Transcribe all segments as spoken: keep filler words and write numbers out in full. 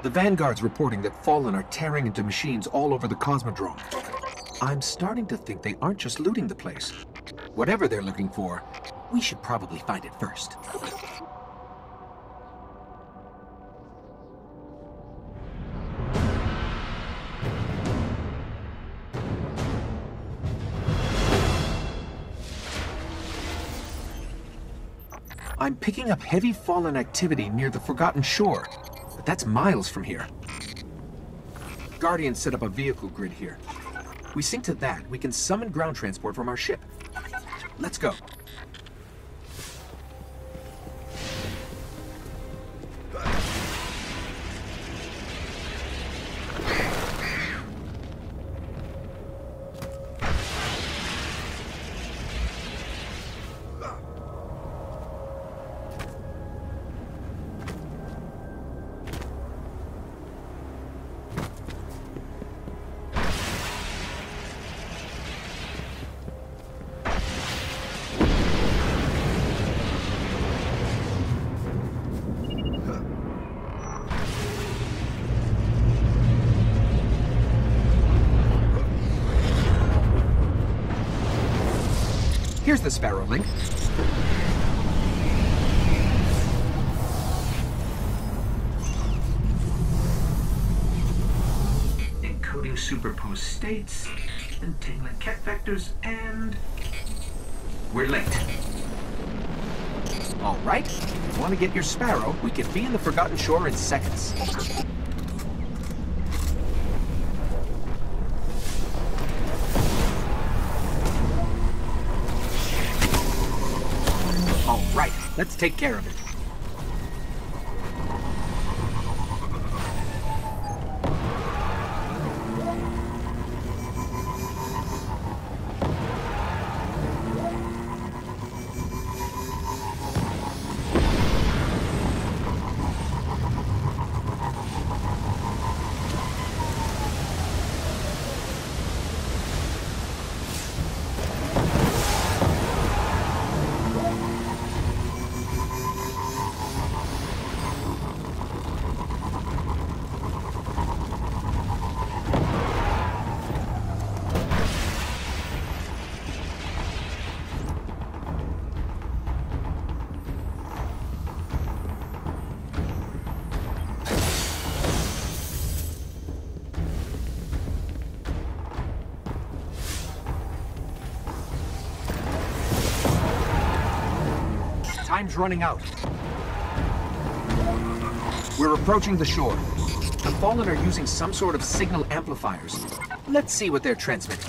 The Vanguard's reporting that Fallen are tearing into machines all over the Cosmodrome. I'm starting to think they aren't just looting the place. Whatever they're looking for, we should probably find it first. I'm picking up heavy Fallen activity near the Forgotten Shore, but that's miles from here. Guardians set up a vehicle grid here. We sync to that, we can summon ground transport from our ship. Let's go. Here's the Sparrow link. Encoding superposed states, entangling cat vectors, and we're late. All right. If you want to get your Sparrow, we can be in the Forgotten Shore in seconds. All right, let's take care of it. Time's running out. We're approaching the shore. The Fallen are using some sort of signal amplifiers. Let's see what they're transmitting.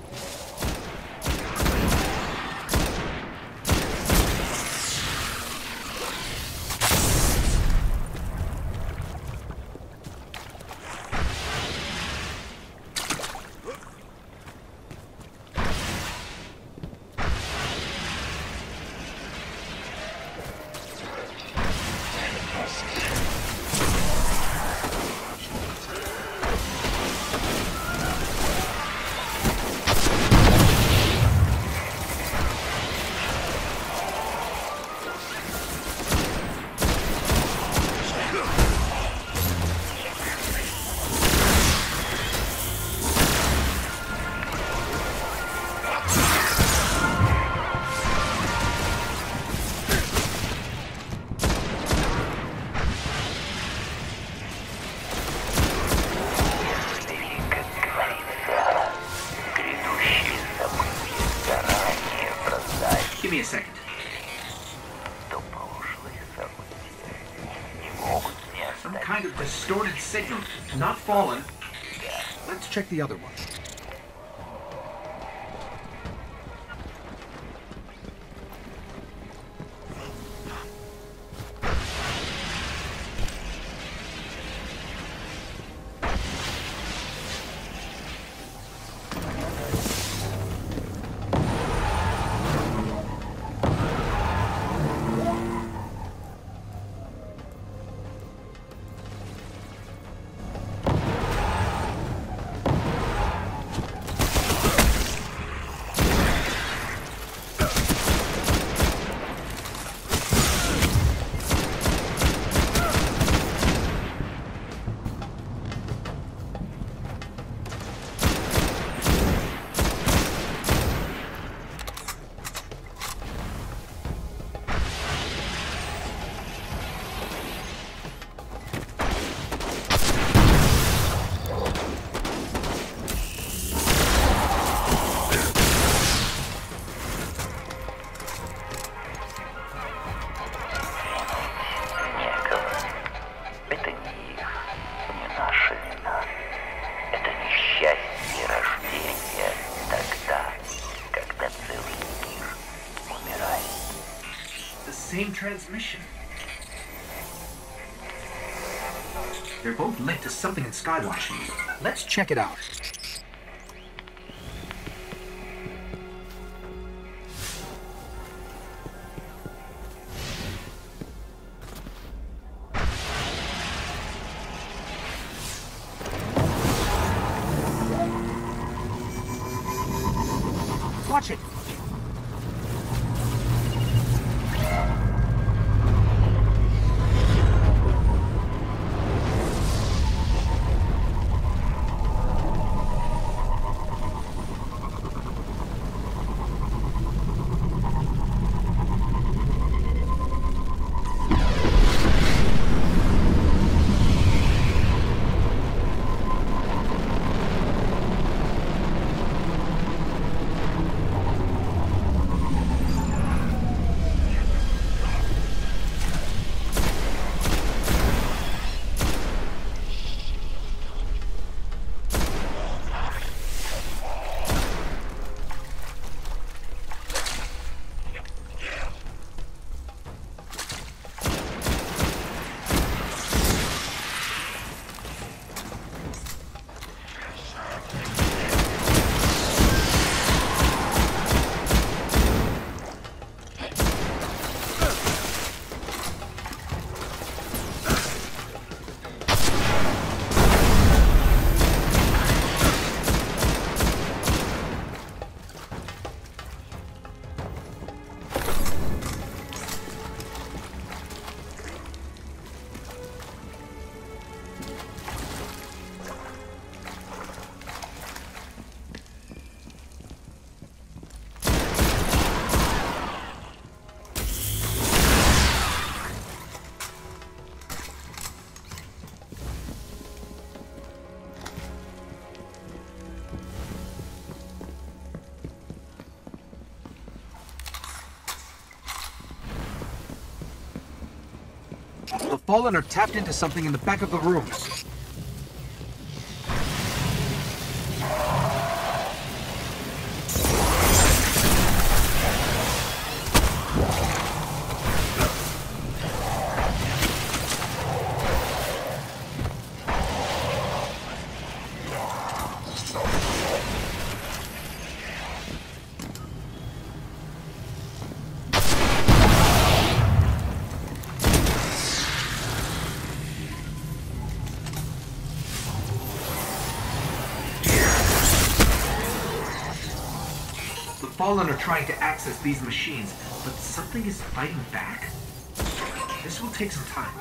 Give me a second. Some kind of distorted signal, not Fallen. Let's check the other one. счастье рождения тогда, когда целый мир умирает. The same transmission. They're both linked to something in Skywatch. Let's check it out. Watch it. The Fallen are tapped into something in the back of the rooms. The Fallen are trying to access these machines, but something is fighting back? This will take some time.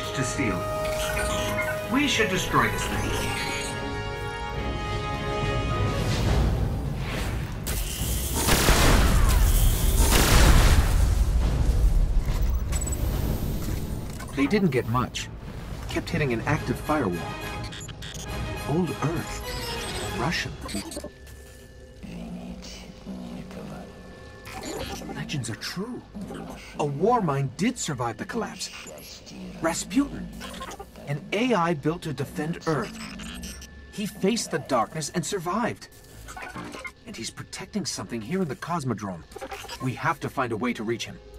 managed to steal. We should destroy this thing. They didn't get much. Kept hitting an active firewall. Old Earth. Russian. Legends are true. A Warmind did survive the collapse. Rasputin. An A I built to defend Earth. He faced the darkness and survived. And he's protecting something here in the Cosmodrome. We have to find a way to reach him.